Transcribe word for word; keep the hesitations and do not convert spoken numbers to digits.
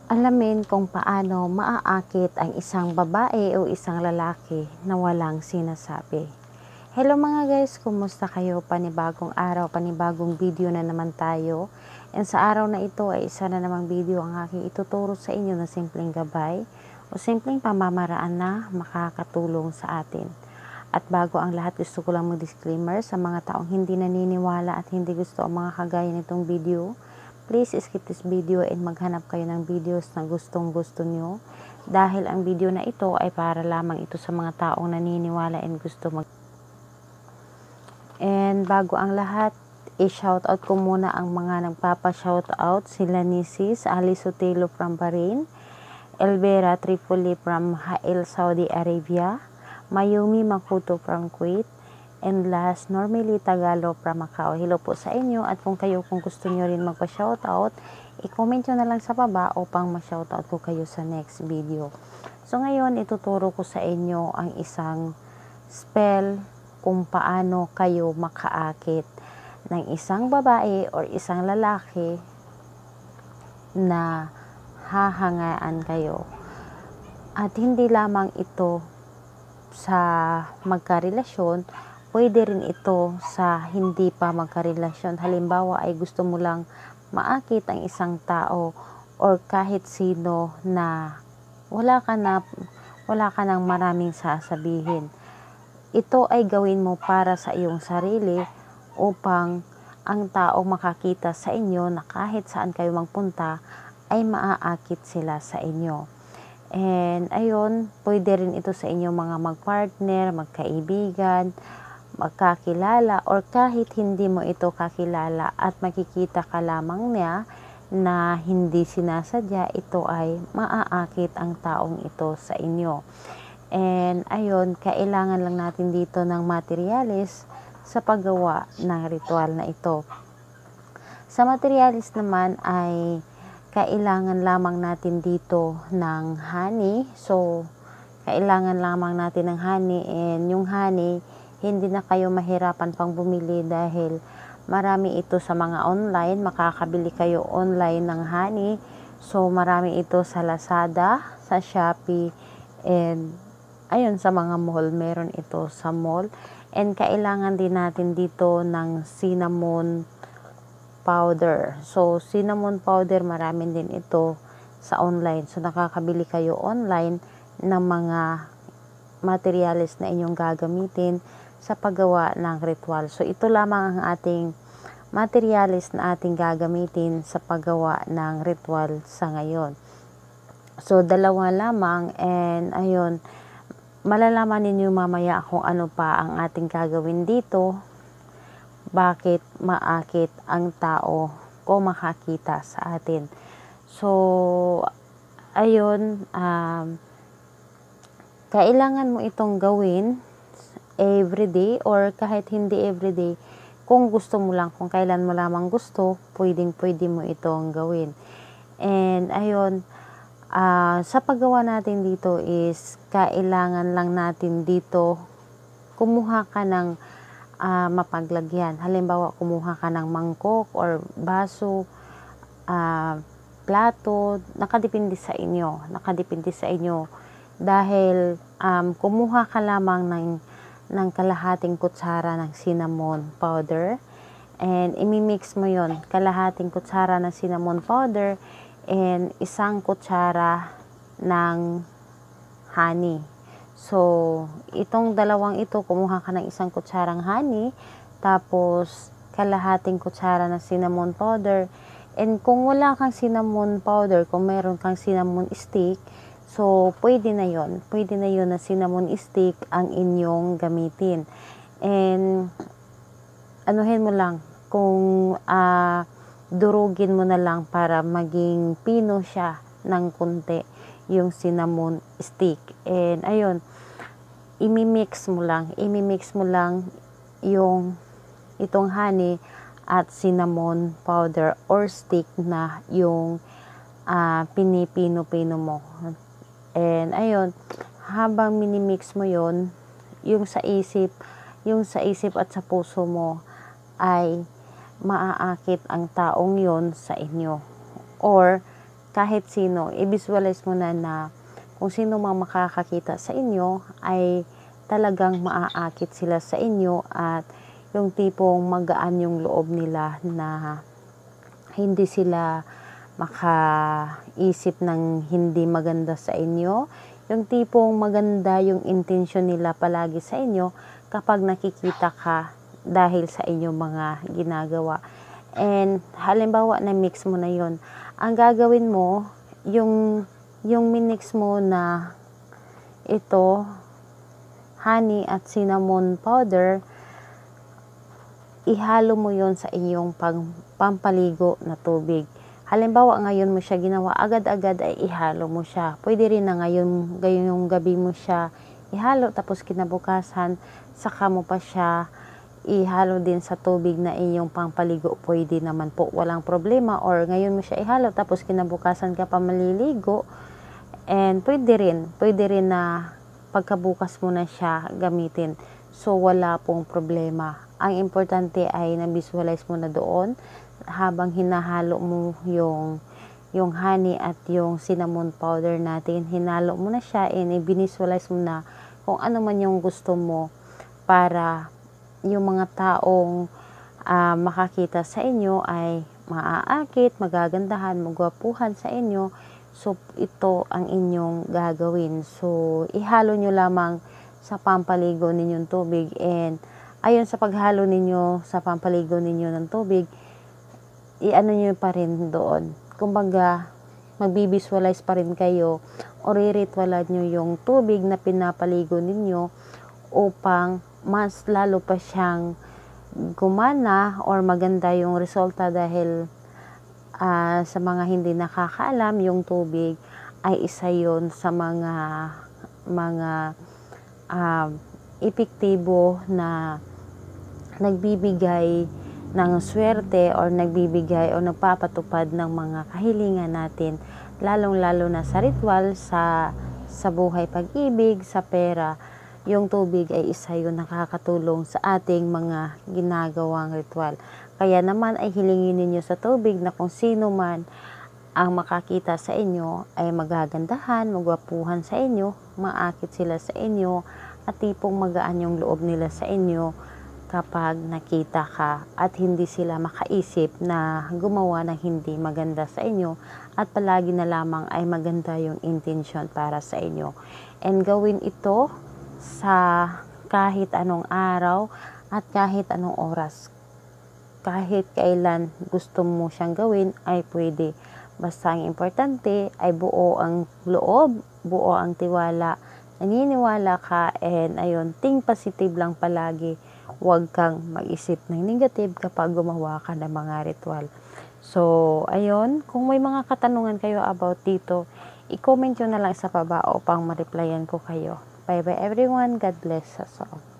Alamin kung paano maaakit ang isang babae o isang lalaki na walang sinasabi. Hello mga guys, kumusta kayo? Panibagong araw, panibagong video na naman tayo. And sa araw na ito ay isa na namang video ang aking ituturo sa inyo na simpleng gabay o simpleng pamamaraan na makakatulong sa atin. At bago ang lahat, gusto ko lang mag-disclaimer sa mga taong hindi naniniwala at hindi gusto ang mga kagaya nitong video. Please skip this video and maghanap kayo ng videos na gustong gusto nyo. Dahil ang video na ito ay para lamang ito sa mga taong naniniwala and gusto mag... And bago ang lahat, i-shoutout ko muna ang mga nagpapa-shoutout. Sila ni Sis Alice Sotelo from Bahrain, Elvera Tripoli from Hail, Saudi Arabia, Mayumi Makuto from Kuwait, and last, Normally Tagalo from Macau. Hello po sa inyo, at kung kayo kung gusto nyo rin magpa-shoutout, i-comment nyo na lang sa baba upang ma-shoutout ko kayo sa next video. So ngayon, ituturo ko sa inyo ang isang spell kung paano kayo makaakit ng isang babae or isang lalaki na hahangaan kayo. At hindi lamang ito sa magkarelasyon, pwede rin ito sa hindi pa magkarelasyon. Halimbawa ay gusto mo lang maakit ang isang tao or kahit sino na wala ka na wala ka nang maraming sasabihin. Ito ay gawin mo para sa iyong sarili upang ang tao makakita sa inyo na kahit saan kayo magpunta ay maaakit sila sa inyo. And ayun, pwede rin ito sa inyo mga magpartner, magkaibigan, magkakilala, or kahit hindi mo ito kakilala at makikita ka lamang niya na hindi sinasadya, ito ay maaakit ang taong ito sa inyo. And ayun, kailangan lang natin dito ng materyales sa paggawa ng ritual na ito. Sa materyales naman ay kailangan lamang natin dito ng honey. So, kailangan lamang natin ng honey, and yung honey, hindi na kayo mahirapan pang bumili dahil marami ito sa mga online. Makakabili kayo online ng honey. So, marami ito sa Lazada, sa Shopee, and ayun, sa mga mall. Meron ito sa mall. And kailangan din natin dito ng cinnamon powder. So, cinnamon powder, marami din ito sa online. So, nakakabili kayo online ng mga materyales na inyong gagamitin sa paggawa ng ritual. So, ito lamang ang ating materyales na ating gagamitin sa paggawa ng ritual sa ngayon. So, dalawa lamang, and ayun, malalaman ninyo mamaya kung ano pa ang ating gagawin dito. Bakit maakit ang tao kung makakita sa atin. So, ayun, um, kailangan mo itong gawin everyday or kahit hindi everyday. Kung gusto mo lang, kung kailan mo lamang gusto, pwedeng pwede mo itong gawin. And ayun, uh, sa paggawa natin dito is kailangan lang natin dito kumuha ka ng uh, mapaglagyan. Halimbawa, kumuha ka ng mangkok or baso, uh, plato, nakadepende sa inyo. Nakadepende sa inyo. Dahil um, kumuha ka lamang ng ng kalahating kutsara ng cinnamon powder, and imimix mo yon, kalahating kutsara ng cinnamon powder and isang kutsara ng honey. So, itong dalawang ito, kumuha ka ng isang kutsarang honey, tapos kalahating kutsara ng cinnamon powder, and kung wala kang cinnamon powder, kung meron kang cinnamon stick, so, pwede na yon. Pwede na yon na cinnamon stick ang inyong gamitin. And, anuhin mo lang, kung uh, durugin mo na lang para maging pino siya ng kunti, yung cinnamon stick. And, ayun, imimix mo lang. Imimix mo lang yung itong honey at cinnamon powder or stick na yung uh, pinipino-pino mo. And ayun, habang minimix mo yon, yung sa isip, yung sa isip at sa puso mo ay maaakit ang taong yon sa inyo. Or kahit sino, i-visualize mo na na kung sino mang makakakita sa inyo ay talagang maaakit sila sa inyo at yung tipong magaan yung loob nila na hindi sila makaisip ng hindi maganda sa inyo. Yung tipong maganda yung intention nila palagi sa inyo kapag nakikita ka dahil sa inyong mga ginagawa. And halimbawa na mix mo na yon, ang gagawin mo, yung, yung minix mo na ito, honey at cinnamon powder, ihalo mo yon sa iyong pang, pampaligo na tubig. Halimbawa, ngayon mo siya ginawa, agad-agad ay ihalo mo siya. Pwede rin na ngayon, ngayong gabi mo siya ihalo, tapos kinabukasan, saka mo pa siya ihalo din sa tubig na iyong pangpaligo. Pwede naman po, walang problema. Or ngayon mo siya ihalo, tapos kinabukasan ka pa maliligo. And pwede rin, pwede rin na pagkabukas mo na siya gamitin. So, wala pong problema. Ang importante ay na-visualize mo na doon habang hinahalo mo yung yung honey at yung cinnamon powder natin. Hinalo mo na siya and i-visualize mo na kung ano man yung gusto mo para yung mga taong uh, makakita sa inyo ay maaakit, magagandahan, magwapuhan sa inyo. So, ito ang inyong gagawin. So, ihalo nyo lamang sa pampaligo ninyong tubig and ayon sa paghalo ninyo sa pampaligo ninyo ng tubig, i-ano nyo pa rin doon. Kumbaga, magbibisualize pa rin kayo o riritualan nyo yung tubig na pinapaligo ninyo upang mas lalo pa siyang gumana or maganda yung resulta dahil uh, sa mga hindi nakakaalam, yung tubig ay isa yon sa mga mga uh, epektibo na nagbibigay ng swerte or nagbibigay o nagpapatupad ng mga kahilingan natin, lalong-lalo na sa ritual, sa, sa buhay pag-ibig, sa pera. Yung tubig ay isa yun nakakatulong sa ating mga ginagawang ritual. Kaya naman ay hilingin ninyo sa tubig na kung sino man ang makakita sa inyo ay magagandahan, magwapuhan sa inyo, maakit sila sa inyo, at tipong magaan yung loob nila sa inyo kapag nakita ka at hindi sila makaisip na gumawa ng hindi maganda sa inyo at palagi na lamang ay maganda yung intention para sa inyo. And gawin ito sa kahit anong araw at kahit anong oras. Kahit kailan gusto mo siyang gawin ay pwede. Basta ang importante ay buo ang loob, buo ang tiwala, naniniwala ka, and ayun, think positive lang palagi. Huwag kang mag-isip ng negative kapag gumawa ka ng mga ritual. So, ayun, kung may mga katanungan kayo about dito, i-comment nyo na lang sa baba upang ma-replyan ko kayo. Bye bye everyone. God bless us all.